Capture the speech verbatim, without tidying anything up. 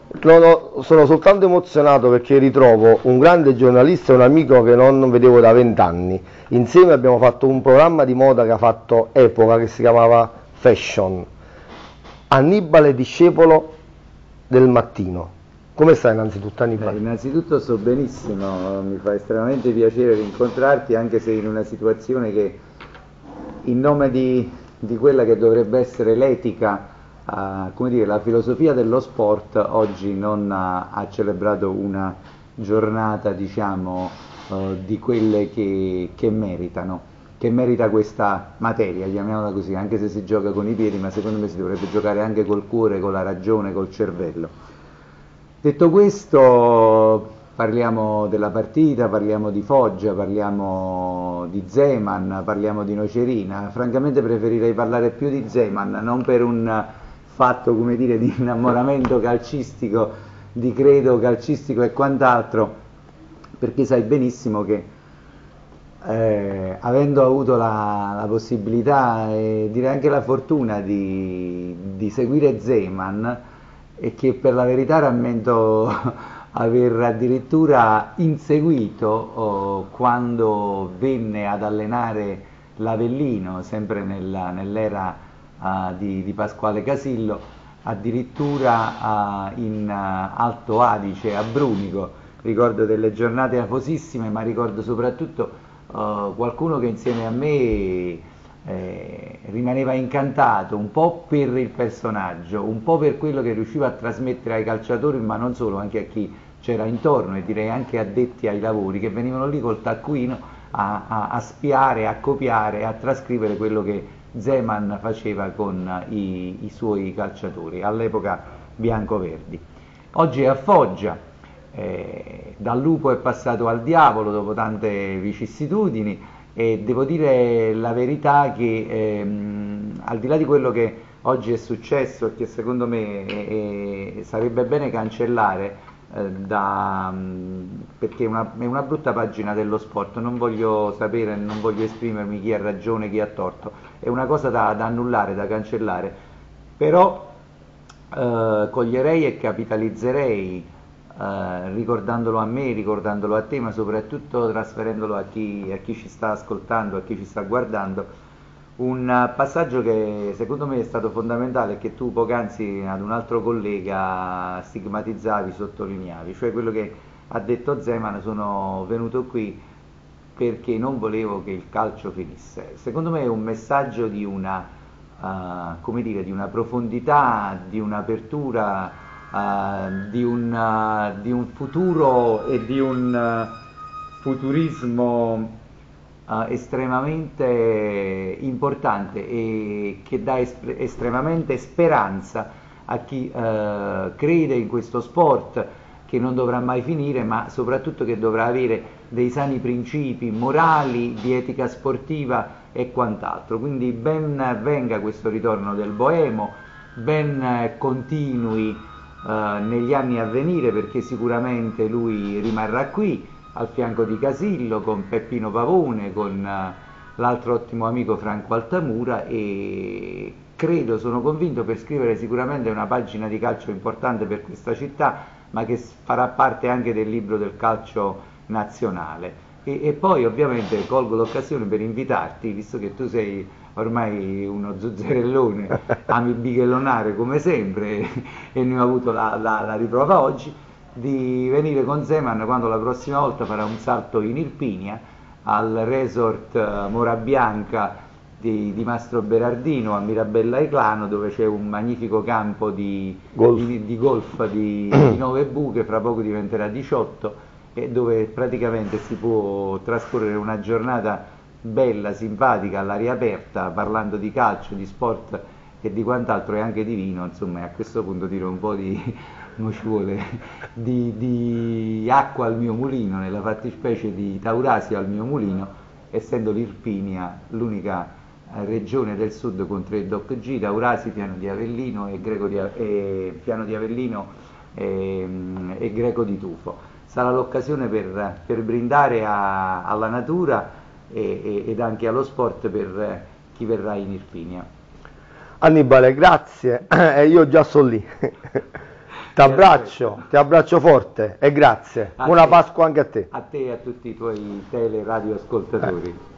No, no, sono soltanto emozionato perché ritrovo un grande giornalista e un amico che non vedevo da vent'anni. Insieme abbiamo fatto un programma di moda che ha fatto epoca, che si chiamava Fashion. Annibale Discepolo del Mattino. Come stai innanzitutto, Beh, Annibale? innanzitutto sto benissimo, mi fa estremamente piacere rincontrarti anche se in una situazione che in nome di, di quella che dovrebbe essere l'etica, eh, come dire, la filosofia dello sport, oggi non ha, ha celebrato una giornata, diciamo, eh, di quelle che, che meritano, che merita questa materia, chiamiamola così, anche se si gioca con i piedi, ma secondo me si dovrebbe giocare anche col cuore, con la ragione, col cervello. Detto questo, parliamo della partita, parliamo di Foggia, parliamo di Zeman, parliamo di Nocerina. Francamente preferirei parlare più di Zeman, non per un fatto, come dire, di innamoramento calcistico, di credo calcistico e quant'altro, perché sai benissimo che eh, avendo avuto la, la possibilità e direi anche la fortuna di, di seguire Zeman, e che per la verità rammento aver addirittura inseguito oh, quando venne ad allenare l'Avellino, sempre nella- nell'era ah, di, di Pasquale Casillo, addirittura ah, in ah, Alto Adige a Brunico. Ricordo delle giornate afosissime, ma ricordo soprattutto eh, qualcuno che insieme a me eh, rimaneva incantato un po' per il personaggio, un po' per quello che riusciva a trasmettere ai calciatori, ma non solo, anche a chi c'era intorno e direi anche addetti ai lavori, che venivano lì col taccuino a, a, a spiare, a copiare, a trascrivere quello che Zeman faceva con i, i suoi calciatori, all'epoca bianco-verdi. Oggi è a Foggia, eh, dal lupo è passato al diavolo dopo tante vicissitudini e devo dire la verità che ehm, al di là di quello che oggi è successo e che secondo me eh, eh, sarebbe bene cancellare eh, da, mh, perché è una, è una brutta pagina dello sport, non voglio sapere, non voglio esprimermi chi ha ragione, chi ha torto, è una cosa da, da annullare, da cancellare, però eh, coglierei e capitalizzerei, eh, ricordandolo a me, ricordandolo a te, ma soprattutto trasferendolo a chi, a chi ci sta ascoltando, a chi ci sta guardando, un eh, passaggio che secondo me è stato fondamentale e che tu poc'anzi ad un altro collega stigmatizzavi, sottolineavi, cioè quello che ha detto Zeman: sono venuto qui perché non volevo che il calcio finisse. Secondo me è un messaggio di una, uh, come dire, di una profondità, di un'apertura, uh, di, un, uh, di un futuro e di un uh, futurismo uh, estremamente importante e che dà espre- estremamente speranza a chi uh, crede in questo sport che non dovrà mai finire, ma soprattutto che dovrà avere dei sani principi morali, di etica sportiva e quant'altro. Quindi ben venga questo ritorno del boemo, ben continui eh, negli anni a venire, perché sicuramente lui rimarrà qui al fianco di Casillo, con Peppino Pavone, con eh, l'altro ottimo amico Franco Altamura, e credo, sono convinto, per scrivere sicuramente una pagina di calcio importante per questa città, ma che farà parte anche del libro del calcio nazionale. E, e poi ovviamente colgo l'occasione per invitarti, visto che tu sei ormai uno zuzzerellone, ami bighellonare come sempre e ne ho avuto la, la, la riprova oggi, di venire con Zeman quando la prossima volta farà un salto in Irpinia al resort eh, Mora Bianca di, di Mastro Berardino a Mirabella Eclano, dove c'è un magnifico campo di Golf. di, di golf di, di nove buche, fra poco diventerà diciotto, e dove praticamente si può trascorrere una giornata bella, simpatica, all'aria aperta, parlando di calcio, di sport e di quant'altro, e anche di vino. Insomma, a questo punto dire un po' di, come ci vuole, di, di acqua al mio mulino, nella fattispecie di Taurasio al mio mulino, essendo l'Irpinia l'unica eh, regione del sud con tre doc G, Taurasi, Piano di Avellino e, Greco di, e, Piano di Avellino e, e Greco di Tufo. Sarà l'occasione per, per brindare a, alla natura e, e, ed anche allo sport per chi verrà in Irpinia. Annibale, grazie. E io già sono lì. Ti abbraccio, ti abbraccio forte e grazie. A Buona te. Pasqua anche a te. A te e a tutti i tuoi tele radioascoltatori.